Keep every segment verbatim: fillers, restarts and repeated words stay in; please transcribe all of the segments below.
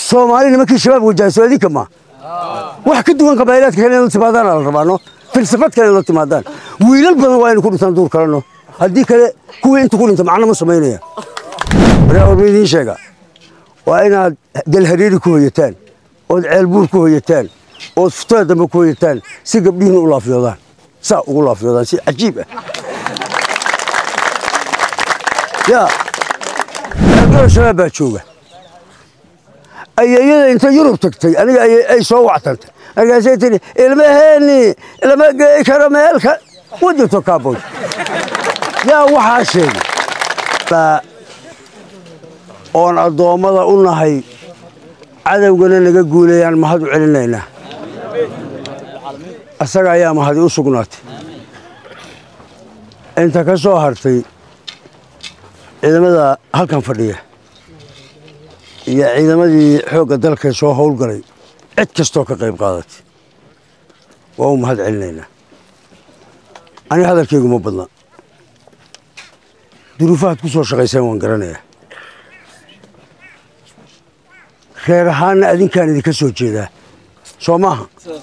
Soomaali nimankii shabaab wajahay Soomaali kama wax ka duwan qabaaylaadka kale inay timaadaan la rabaano falsafad kale inay timaadaan wiilal badan waa inay ku dhintaan duur kaleno haddii kale kuwii inta ku dhinta macna ma sameynaya reer sheega waa inaad dal hariiri ku hoyataan oo ceel buur ku hoyataan oo futada ma ku hoyataan si gabdhihiin u laafiyodaan saa ugu laafiyodaan si cajiib ah ya reer shabaab jooga ayayada inta Yurub tagtay aniga ay soo wactantay argaasay tiri ilmaheeni ilma geey kara meelka wajito kaabo yaa waxa sheegay la on adoomada u nahay cadawgana naga guuleeyaan mahad u celinayna asaga ayaa mahad u sugnaatay inta ka soo hartay ciidamada halkan fadhiya iyo ciidamadii xoogga dalka soo howlgalay cid kastoo ka qayb qaadatay waa mahad celinayna ani hadalkaygu ma badna duruufaad ku soo shaqayseen waan garanayaa reer ahaana adinkaan idinka soo jeedaa soo maaha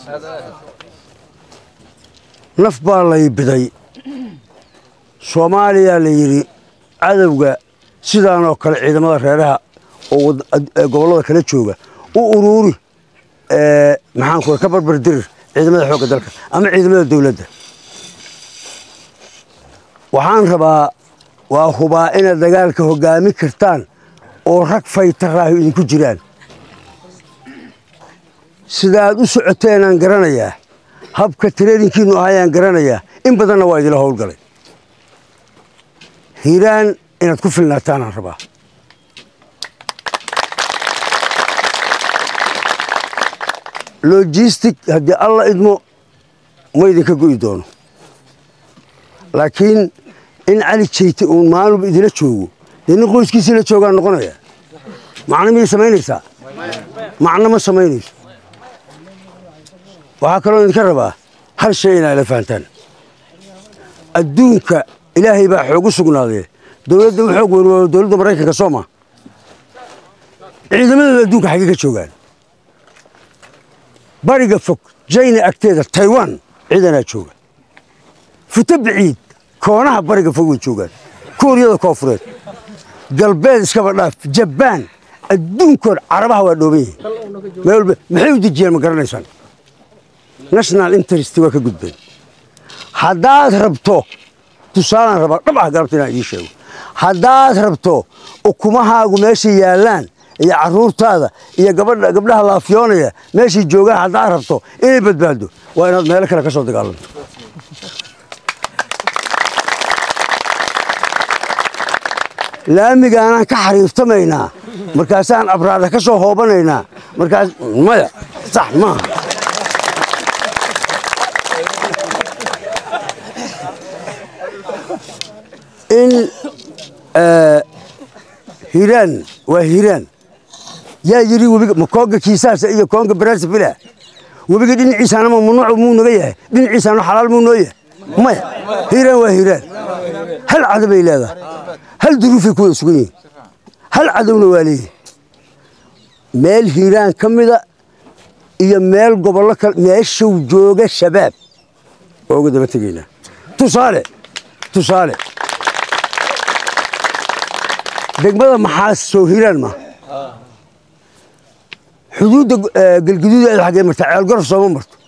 naf baa lay biday Soomaaliya la yiri cadawga sidaan oo kale ciidamada reeraha oo gobolada kala jooga u ururi ee maxaan ku ka barbar dir ciidamada xoogga dalka ama ciidamada dawladda waxaan rabaa waa hubaa in dagaalka hogaami kartaan oo rag faytaraah idinku jiraan sidaad u socoteen aan garanayaa habka traininkiinu ahayaan garanayaa in badanna waa idila howlgalay hiiraan inaad ku filnaataan aan rabaa logistic haddii alla idmo ma idinka go'i doono laakiin in cali jeyte uun maalub idila joogo dee nin qoyskiisii la joogaan noqonaya macno miyay samaynaysaa macno ma samaynayso waxaa kaloo idinka rabaa hal shay inaad la fahantaan adduunka ilaahay baa xoog u sugnaaday dowladda u xoog weyn waa dowladda Maraykanka Sooma ciidamadooda adduunka xagee ka joogaan bariga fog China agteeda Taiwan ciidana jooga futa baciid koonaha bariga fog way joogaan Kooriyada Koonfureed galbeed iska badhaaf Japan adduunkood Carabaha waa dhoobay meel maxay u dijiyeen ma garanaysaan national interest waa ka gudbeen haddaad rabto tusaalan raba dhabaha galabtina ii sheego haddaad rabto ukumahaagu meesha yaalaan iyo caruurtaada iyo gabadha gabdhaha laafiyoonaya meeshii joogaan haddaad rabto inay badbaado waa inaad meel kale ka soo dagaalanto laamiga aan ka xariiftamaynaa markaasaan abraada ka soo hoobanaynaa markaas maya sax maaha in hiiraan waa hiiraan yaa yiri webiga makooga kiisaasa iyo koonga Brazzaville webiga dhinaciisana ma mamnuuc muu naga yahay dhinaciisana xalaal muu noo yahay maya hiiraan waa hiiraan hal cadab ay leedahay hal duruufay ku sugan yihiin hal cadawna waa leeyahay meel hiiraan ka mida iyo meel gobollo kale meesha jooga shabaab oo ugu daba tagayna tusaale tusaale degmada maxaa soo hiiraan ma xuduudda galgaduud ay xagee martaa ceel gorof soo marto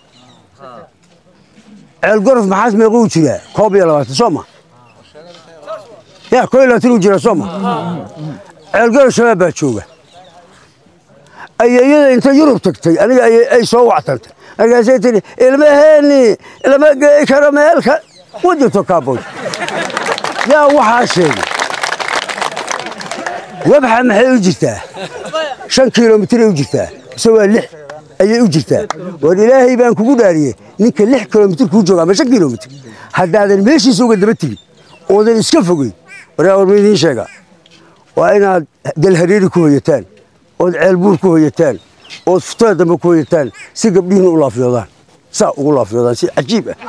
ceel gorof maxaa meequu jiraa koob iyo labaatan soo ma yaa koob iyo labaatan uu jiraa soo ma ceel gorof shabaab baa jooga ayayada inta Yurub tagtay aniga ay soo wactantay argaasay tiri ilmaheeni ilma geey kara meelka wajito kaabo yaa waxa sheegay wabxa maxay u jirtaa shan kiiloomitir u jirtaa soo lix ayay u jirtaa war ilaahay baan kugu dhaariyay ninka lix kiiloomitir ku jooga ama shan kiiloomitir haddaadan meeshiisa uga daba tigi oodan iska fogay waraa warmeedin sheega waa inaad dal hariiri ku hoyataan oo ceel buur ku hoyataan oo futada ma ku hoyataan si gabdhihiin u laafiyodaan saa ugu laafiyodaan si cajiib ah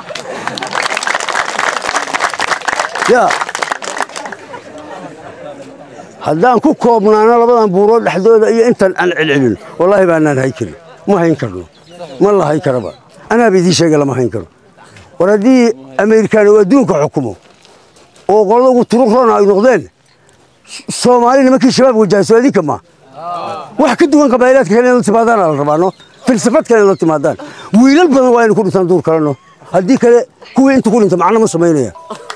ya haddaan ku koobnaano labadan buurood dhexdooda iyo intan aan celcelin wallahi baanaan hay karin ma hayn karno ma la hay karaba anaa bidii sheega lama hayn karo war haddii Ameerikaan oo adduunka xukumo oo qolada ugu turuqrona ay noqdeen Soomaali nimankii shabaab wajahso adinka ma wax ka duwan qabaylaadka kale la timaadaan la rabaano falsafad kale la timaadaan wiilal badan waa in ku dhintaan duur kaleno haddii kale kuwii inta ku dhinta macna ma sameynaya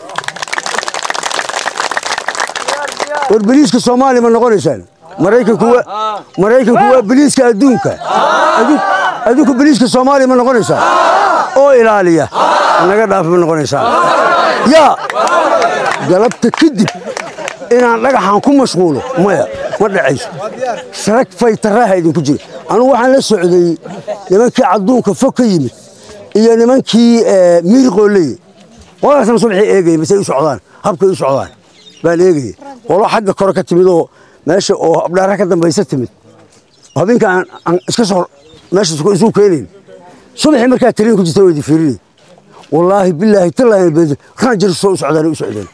war bariiska Soomaali ma noqonaysaan Mareykanku waa Mareykanku waa bariiska adduunka adduunka bariiska Soomaali ma noqonaysaan oo ilaaliya naga dhaaf ma noqonaysaan ya galabta kadib inaan dhagaxan ku mashquulo maya ma dhacayso sarag faytaraha idinku jira anigu waxaan la socday nimankii adduunka fog ka yimid iyo nimankii miirqoolay walaasna subaxii eegay masay u socdaan habkay u socdaan baan eegay walaal xagga kor ka timid oo meesha oo abdhaara ka dambaysa timid habinka aan iska soo meesha isku keenin subaxii markaa tariin ku jirtay way fiirinay wallahi billahi tallaahi bad kan jir soo socdaan u socdaan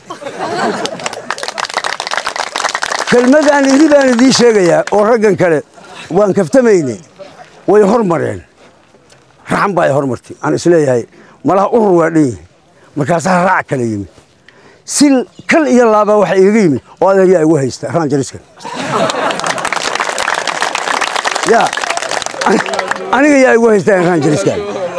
kelmadaan idin baan idin sheegayaa oo raggan kale waan kaftamayne way hormareen raxan baa hormartay aan isleeyahay malaha urur waa dhin markaas raac kale yimid sil kal iyo laaba waxa iiga yimid oo adeeyaa igu haysta raan jariska ya aniga yaa igu haysta raan jariska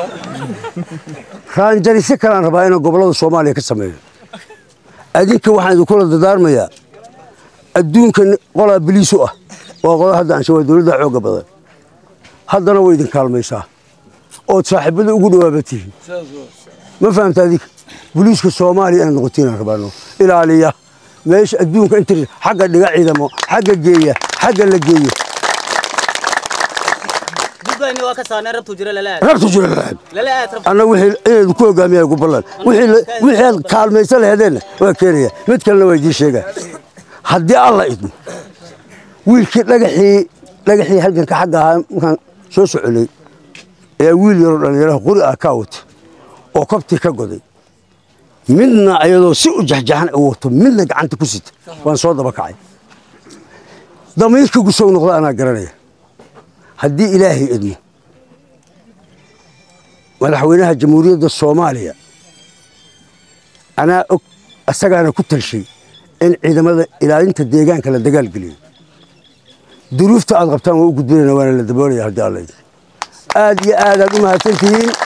raan jariska kala rabaa in gobolada Soomaaliya ka sameeyo adinka waxaan idin kula dadaarmayaa adduunka qola biliisu ah oo qola hadda aan shawaa dawladda xoog badan haddana way idin kaalmaysaa oo saaxiibada ugu dhawaabatiin ma fahamtaadi biliiska Soomaaliya aan noqotiin rabaano ilaaliya meesh adduunka inta xagga dhiga ciidamo xagga geeya xagga la geeyo dibani waa ka saanay rabtu jira la laad rabtu jira la laad ana wixii ee ku hogaamiyaa ugu ballan wixii wixii kaalmaysa leedeen waa keenaya mid kale way idin sheegaa haddii alla idmo wiilkii dhagaxii dhagaxii halkan ka xagga markaan soo soconay ee wiil yar dhalinyaro qori ah ka wata oo kabti ka goday midna ayadoo si u jahjahan u wato midna gacanta ku sita waan soo daba kacay damiirka ku soo noqda ana garanaya haddii ilaahay idmo madaxweynaha jamhuuriyadda Soomaaliya ana og asagana ku talshay in ciidamada ilaalinta deegaanka la dagaal galiyo duruufta aad qabtaan oo u gudbinayna waana la daboolaya haddii alla aad iyo aad aad u mahadsantihiin